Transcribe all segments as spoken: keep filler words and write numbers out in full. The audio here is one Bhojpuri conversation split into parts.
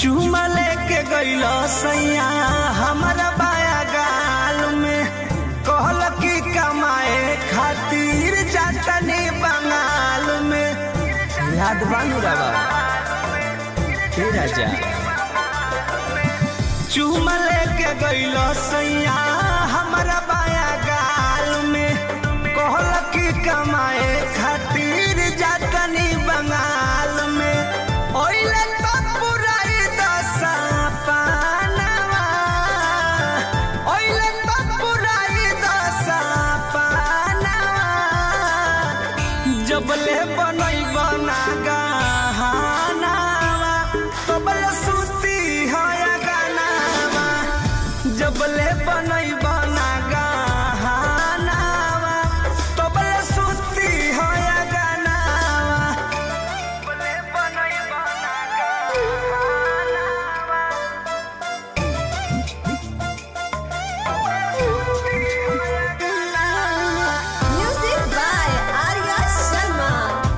चुमा लेके गइलो सैया हमारा बाया गाल में, कहल की कमाए खातिर जातनी बंगाल में। याद बानू राबा हे राजा, चुमा लेके गइलो सैया हमारा बाया गाल में, कहल की कमाए खातिर जातनी बंगाल में। ओइले तो पुराई दशा पानवा, ओइले तो पुराई दशा पानवा, जबले बनई बना गहनावा तबले सुती होया गानावा, जबले बनई बना गहनावा तबले सुती होया गानावा, जबले बनई बना गहनावा Music by Arya Sharma.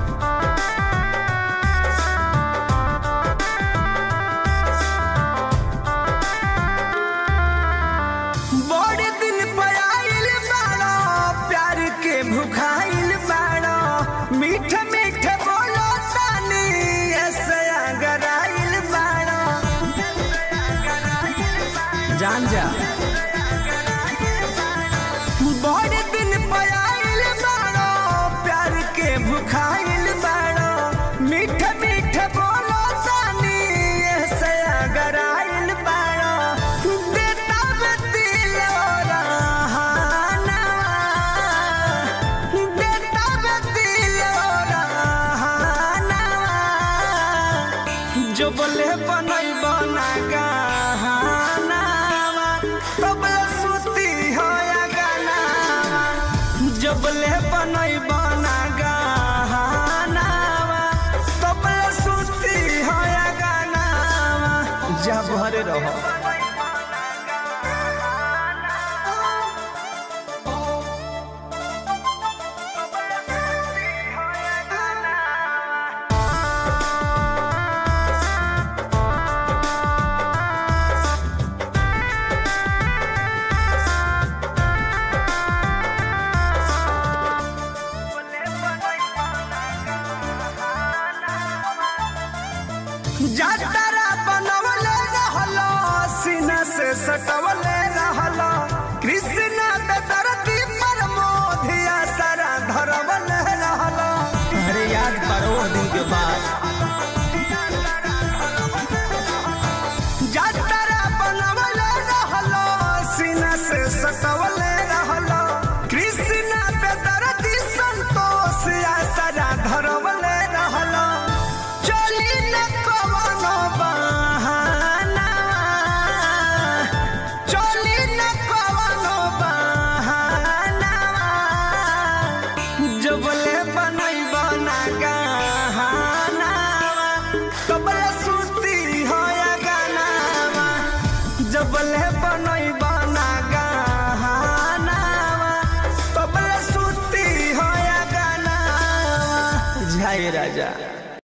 बड़े दिन पे आइल बाड़ो, प्यार के भुखाइल बाड़ो, मीठ मीठ बोलो तानी ऐसे अगराइल बाड़ो। जान जा बड़े दिन पे आइल बाड़ो, प्यार के भुखाइल बाड़ो, मीठ मीठ बोलो तानी ऐसे अगराइल बाड़ो। बेटा बेतिल रहानवा, बेटा बेतिल रहानवा, जो बोले बनई बना गहनावा तबले सुती होया गानावा, जबले बनई बना गहनावा तबले सुती होया गानावा। जा भरे रहो जातरा बनवले रहलो, सीना से सटवले रहलो, कृष्णा के धरती पर मोधिया सारा धरवले रहलो। अरे याद करो दिन के बाद जातरा बनवले रहलो, सीना से सटवले रहलो, कृष्णा के धरती संतोष या सारा धरवले रहलो। चली न कवनो बहानावा, चली न कवनो बहानावा, जबले बनई बना गहनावा तबले सुती होया गानावा, जबले बनई बना गहनावा तबले सुती होया गानावा। जय राजा।